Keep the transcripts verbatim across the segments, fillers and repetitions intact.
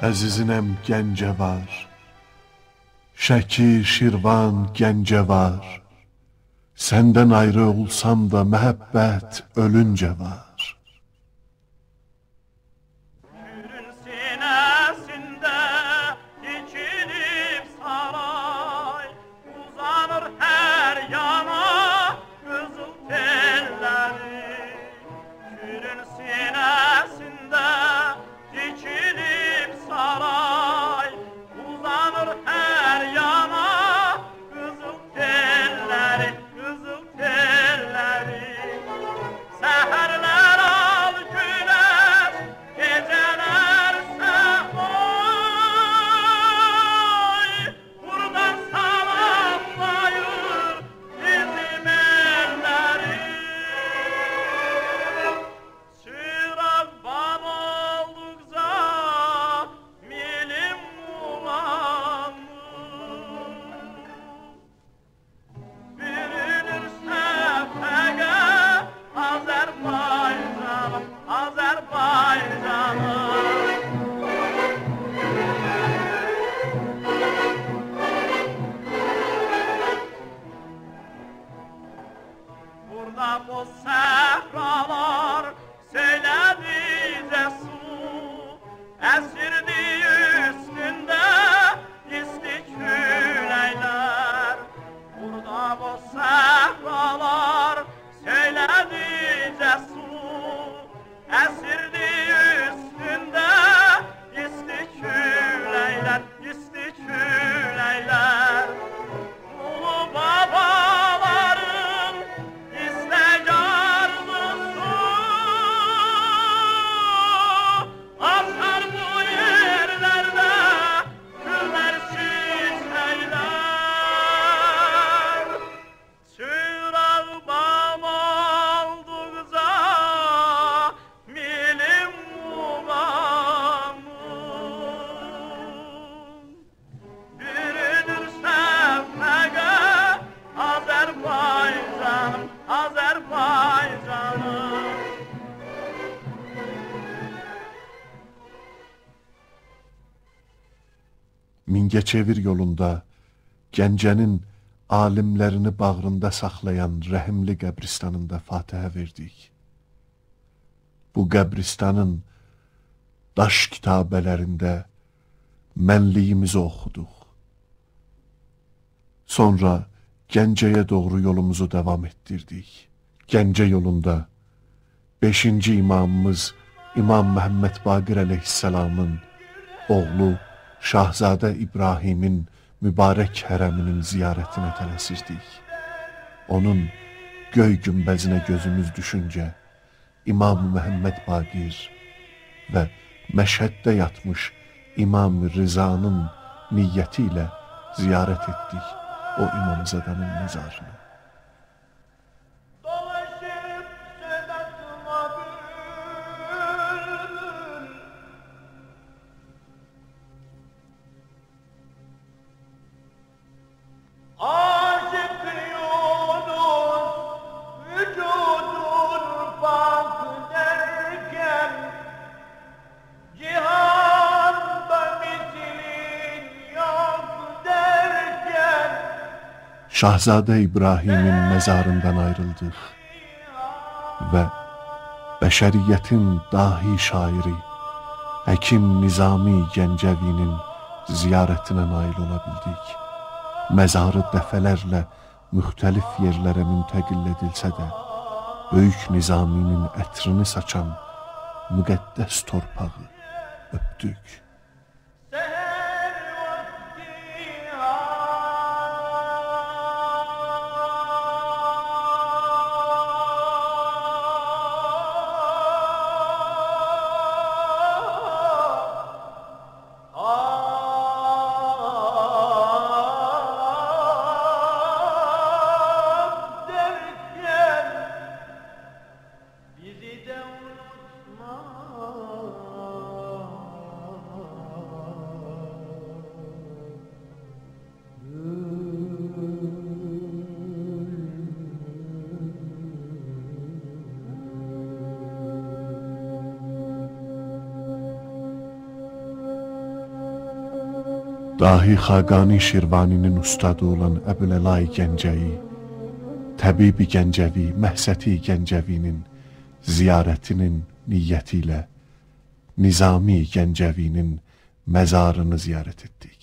Əzizinem Gəncə var, Şəki, Şirvan, Gəncə var. Səndən ayrı olsam da məhəbbət ölüncə var. Mingəçevir yolunda Gəncənin alimlərini bağrında saxlayan rəhimli qəbristanında Fatihə verdik. Bu qəbristanın daş kitabələrində mənliyimizi oxuduq. Sonra Gəncəyə doğru yolumuzu davam etdirdik. Gəncə yolunda beşinci imamımız İmam Məhəmməd Baqir əleyhisselamın oğlu Şahzadə İbrahimin mübarək hərəminin ziyarətinə tələsirdik. Onun göy günbəzinə gözümüz düşüncə İmam Məhəmməd Baqir və Məşhəddə yatmış İmam Rızanın niyyəti ilə ziyarət etdik o İmamzadanın məzarını. Şahzadə İbrahimin məzarından ayrıldıq və bəşəriyyətin dahi şairi Həkim Nizami Gəncəvinin ziyarətinə nail ola bildik. Məzarı dəfələrlə müxtəlif yerlərə müntəqil edilsə də, Böyük Nizaminin ətrini saçan müqəddəs torpağı öpdük. Dahi Xaqani Şirvaninin ustadı olan Əbüləlay Gəncəyi, Təbibi Gəncəvi, Məhsəti Gəncəvinin ziyarətinin niyyəti ilə Nizami Gəncəvinin məzarını ziyarət etdik.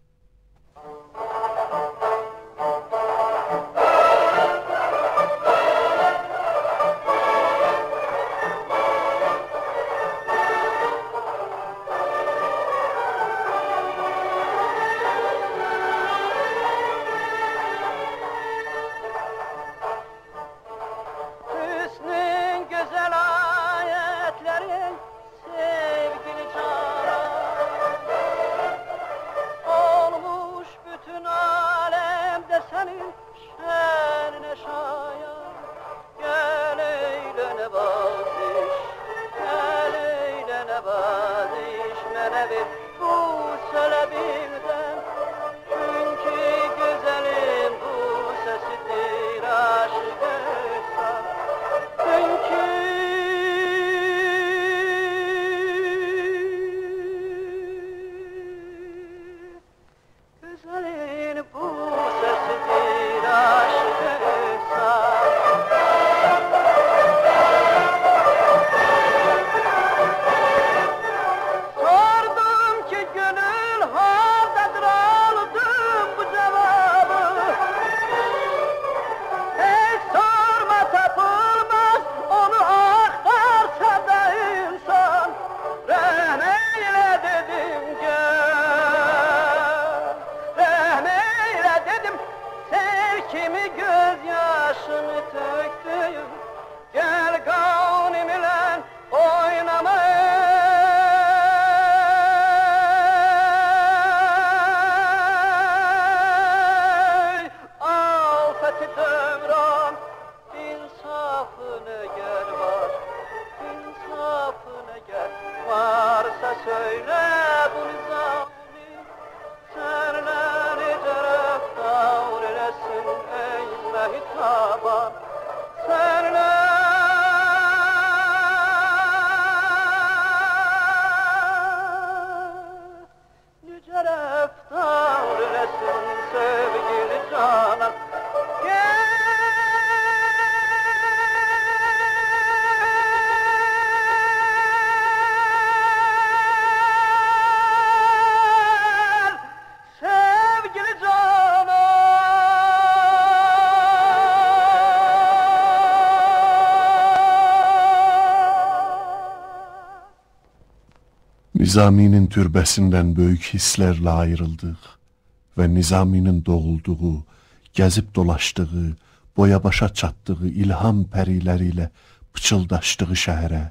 Nizaminin türbəsindən böyük hisslərlə ayrıldıq və Nizaminin doğulduğu, gəzib dolaşdığı, boya-başa çatdığı ilham pəriləri ilə pıçıldaşdığı şəhərə,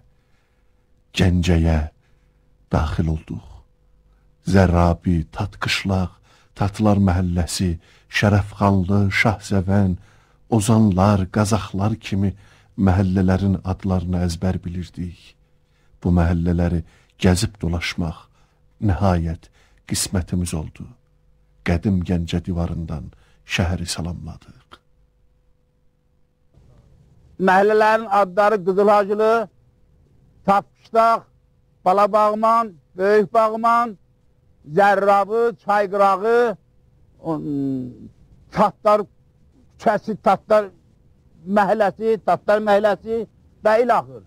Gəncəyə daxil olduq. Zərrabi, Tatqışlaq, Tatlar məhəlləsi, Şərəfxanlı, Şahzəvən, Ozanlar, Qazaxlar kimi məhəllələrin adlarını əzbər bilirdik. Bu məhəllələri gəzib dolaşmaq nəhayət qismətimiz oldu. Qədim Gəncə divarından şəhəri salamladıq. Məhəllələrin adları Qızılhacılı, Tapqışlaq, Balabağman, Böyükbağman, Zərrabı, Çayqırağı, Tatlar küçəsi, Tatlar məhəlləsi, Tatlar məhəlləsi və ilaxır.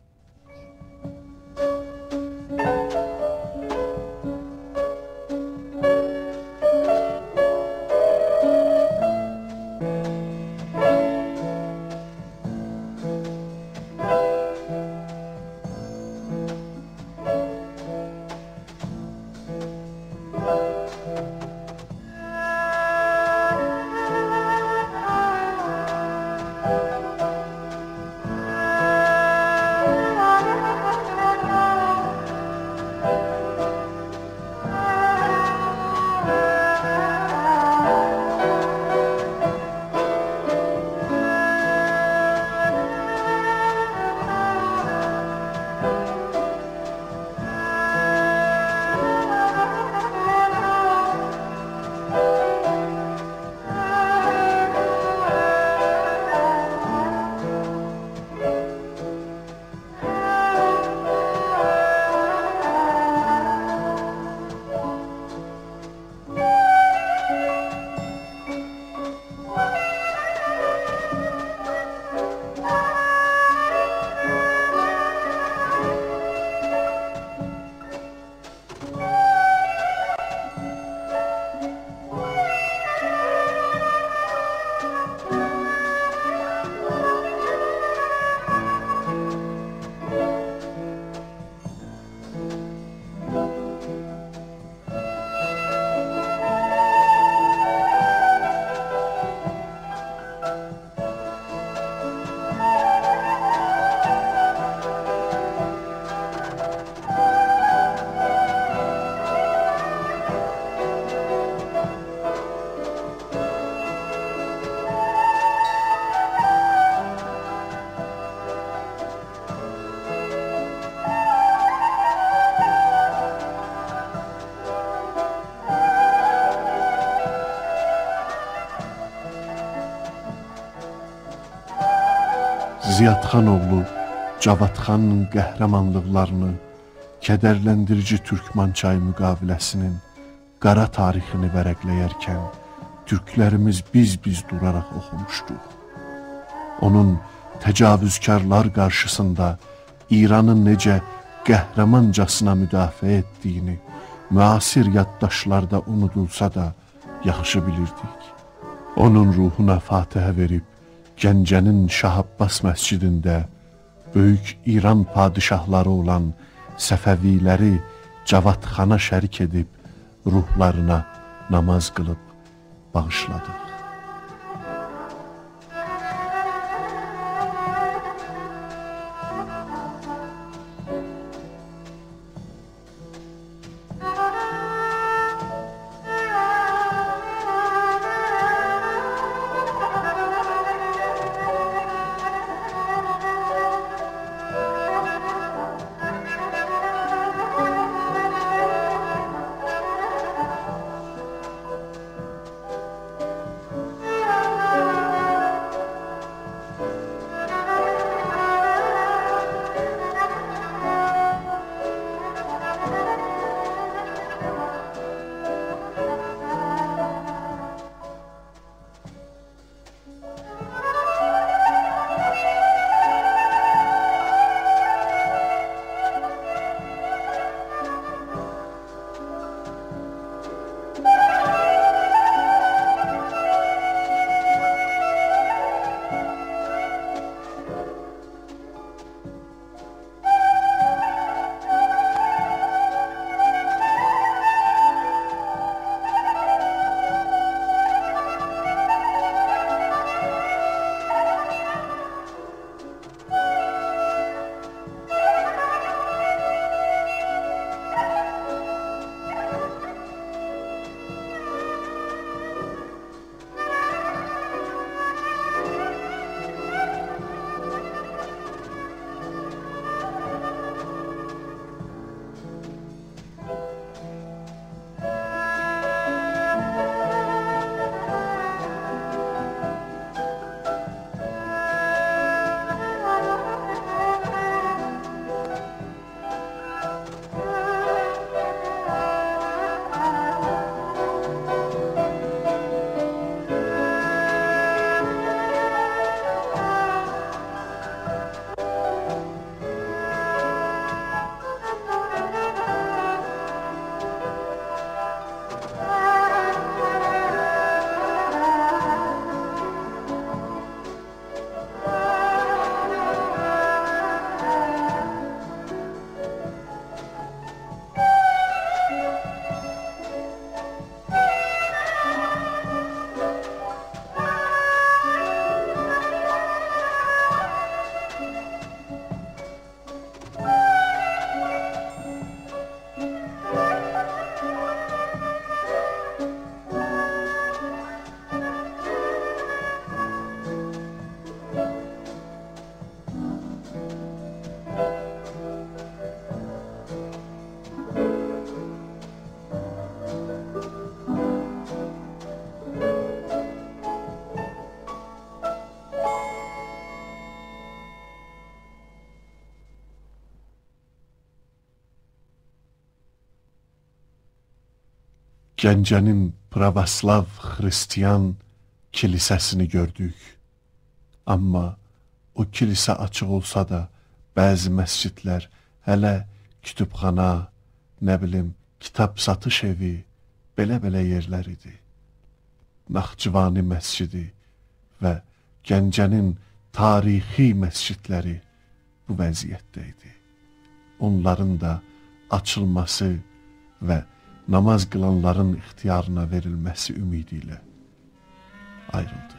Ziyadxanoğlu Cavadxanın qəhrəmanlıqlarını, kədərləndirici Türkmançay müqaviləsinin qara tarixini vərəqləyərkən türklərimiz biz-biz duraraq oxumuşduq. Onun təcavüzkarlar qarşısında İranın necə qəhrəmancasına müdafiə etdiyini müasir yaddaşlarda unudulsa da yaxşı bilirdik. Onun ruhuna fatihə verib Gəncənin Şah Abbas məscidində böyük İran padişahları olan Səfəviləri Cavadxana şərik edib ruhlarına namaz qılıb bağışladıq. Gəncənin pravoslav xristiyan kilisəsini gördük. Amma o kilisə açıq olsa da, bəzi məscidlər hələ kütübxana, nə bilim, kitab satış evi, belə-belə yerlər idi. Naxçıvani məscidi və Gəncənin tarixi məscidləri bu vəziyyətdə idi. Onların da açılması və namaz qılanların ixtiyarına verilməsi ümidi ilə ayrıldıq.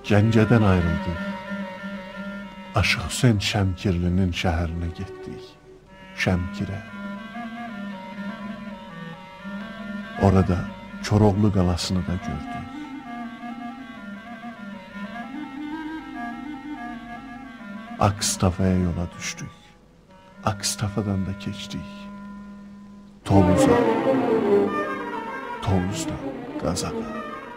Gəncədən ayrıldıq. Aşıq Hüseyn Şəmkirlinin şəhərinə getdik. Şəmkirə. Orada Koroğlu qalasını da gördük. Akstafaya yola düşdük. Akstafadan da keçdik. Tovuz'a. Tovuz'dan Qazaxa.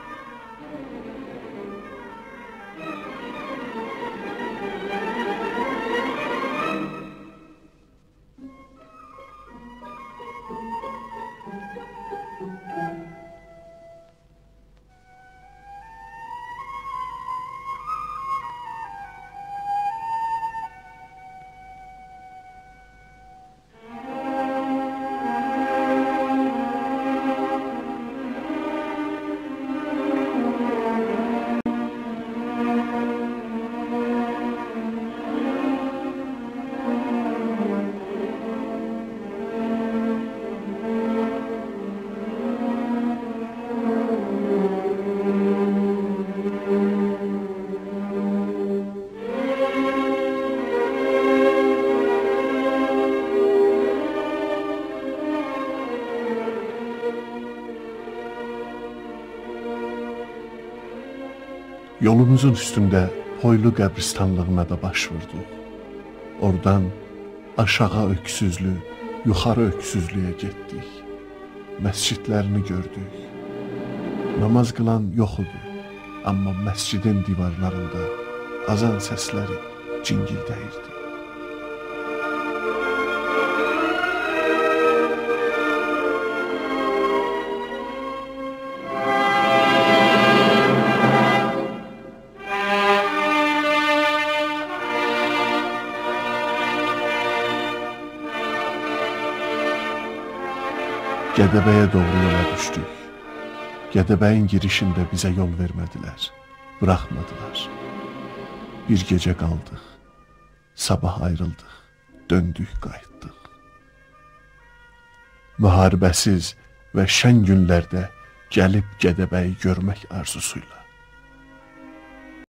Yolumuzun üstündə Poylu qəbristanlığına da baş vurduq. Oradan aşağı öksüzlü, yuxarı öksüzlüyə getdik. Məscidlərini gördük. Namaz qılan yox idi, amma məscidin divarlarında azan səsləri cingildəyirdi. Gədəbəyə doğru yola düşdük. Gədəbəyin girişində bizə yol vermədilər, buraxmadılar. Bir gecə qaldıq, sabah ayrıldıq, döndük, qayıtdıq. Müharibəsiz və şən günlərdə gəlib Gədəbəyi görmək arzusuyla.